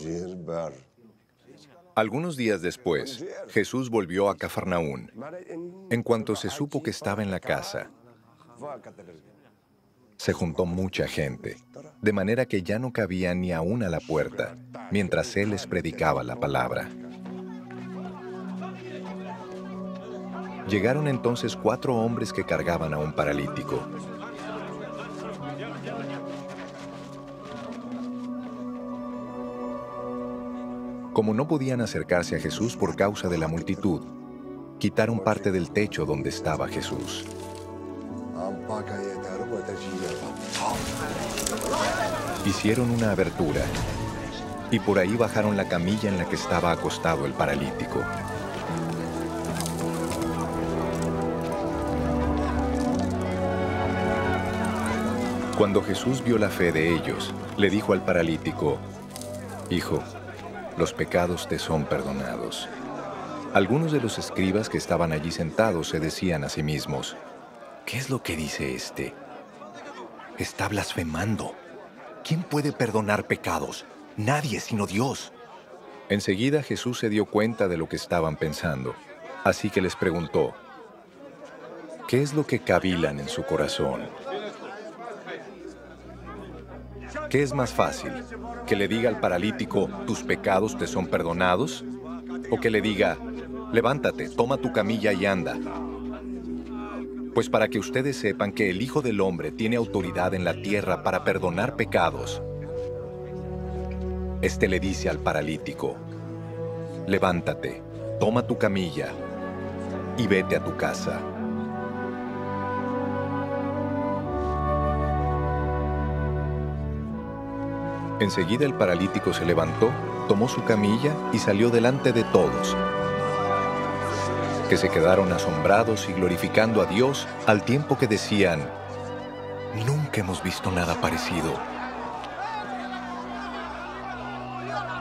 Algunos días después, Jesús volvió a Cafarnaún. En cuanto se supo que estaba en la casa, se juntó mucha gente, de manera que ya no cabía ni aún a la puerta, mientras él les predicaba la palabra. Llegaron entonces 4 hombres que cargaban a un paralítico. Como no podían acercarse a Jesús por causa de la multitud, quitaron parte del techo donde estaba Jesús. Hicieron una abertura y por ahí bajaron la camilla en la que estaba acostado el paralítico. Cuando Jesús vio la fe de ellos, le dijo al paralítico: «Hijo, los pecados te son perdonados». Algunos de los escribas que estaban allí sentados se decían a sí mismos: «¿Qué es lo que dice este? Está blasfemando. ¿Quién puede perdonar pecados? Nadie sino Dios». Enseguida Jesús se dio cuenta de lo que estaban pensando, así que les preguntó: «¿Qué es lo que cavilan en su corazón? ¿Qué es más fácil? ¿Que le diga al paralítico, tus pecados te son perdonados? ¿O que le diga, levántate, toma tu camilla y anda? Pues para que ustedes sepan que el Hijo del Hombre tiene autoridad en la tierra para perdonar pecados». Este le dice al paralítico: levántate, toma tu camilla y vete a tu casa. Enseguida el paralítico se levantó, tomó su camilla y salió delante de todos, que se quedaron asombrados y glorificando a Dios al tiempo que decían: «Nunca hemos visto nada parecido».